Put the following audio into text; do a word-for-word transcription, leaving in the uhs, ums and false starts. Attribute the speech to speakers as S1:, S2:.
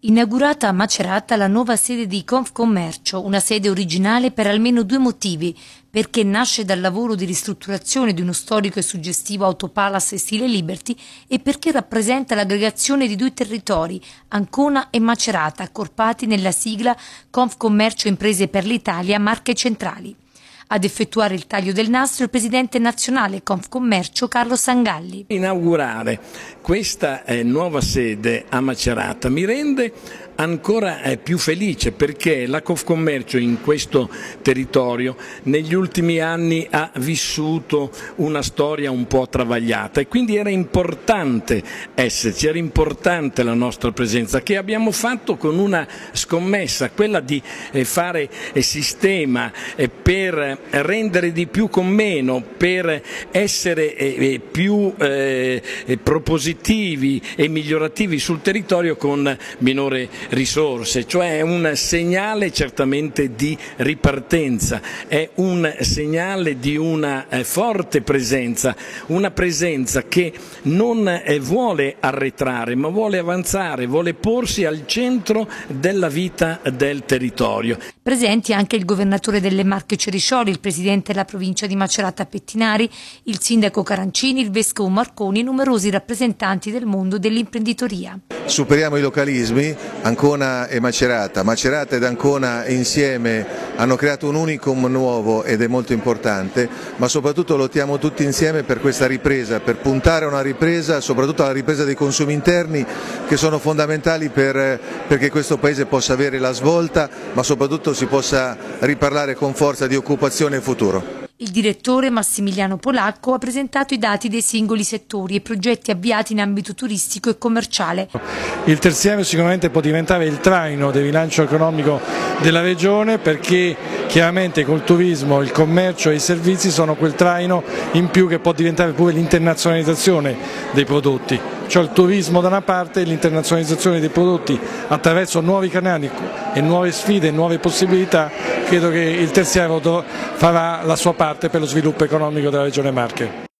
S1: Inaugurata a Macerata la nuova sede di Confcommercio, una sede originale per almeno due motivi: perché nasce dal lavoro di ristrutturazione di uno storico e suggestivo autopalace stile Liberty e perché rappresenta l'aggregazione di due territori, Ancona e Macerata, accorpati nella sigla Confcommercio Imprese per l'Italia Marche Centrali. Ad effettuare il taglio del nastro il presidente nazionale Confcommercio Carlo Sangalli.
S2: Inaugurare questa eh, nuova sede a Macerata mi rende ancora eh, più felice, perché la Confcommercio in questo territorio negli ultimi anni ha vissuto una storia un po' travagliata e quindi era importante esserci, era importante la nostra presenza, che abbiamo fatto con una scommessa, quella di eh, fare eh, sistema eh, per rendere di più con meno, per essere eh, più eh, propositivi e migliorativi sul territorio con minore risorse, cioè è un segnale certamente di ripartenza, è un segnale di una eh, forte presenza, una presenza che non eh, vuole arretrare ma vuole avanzare, vuole porsi al centro della vita del territorio.
S1: Presenti anche il governatore delle Marche Ceriscioli, il presidente della provincia di Macerata Pettinari, il sindaco Carancini, il vescovo Marconi e numerosi rappresentanti del mondo dell'imprenditoria.
S3: Superiamo i localismi, Ancona e Macerata. Macerata ed Ancona insieme hanno creato un unicum nuovo ed è molto importante, ma soprattutto lottiamo tutti insieme per questa ripresa, per puntare a una ripresa, soprattutto alla ripresa dei consumi interni, che sono fondamentali per, perché questo Paese possa avere la svolta, ma soprattutto si possa riparlare con forza di occupazione e futuro.
S1: Il direttore Massimiliano Polacco ha presentato i dati dei singoli settori e progetti avviati in ambito turistico e commerciale.
S4: Il terziario sicuramente può diventare il traino del bilancio economico della regione, perché chiaramente col turismo, il commercio e i servizi sono quel traino in più che può diventare pure l'internazionalizzazione dei prodotti. Cioè il turismo da una parte e l'internazionalizzazione dei prodotti attraverso nuovi canali e nuove sfide e nuove possibilità. Credo che il terziario farà la sua parte per lo sviluppo economico della regione Marche.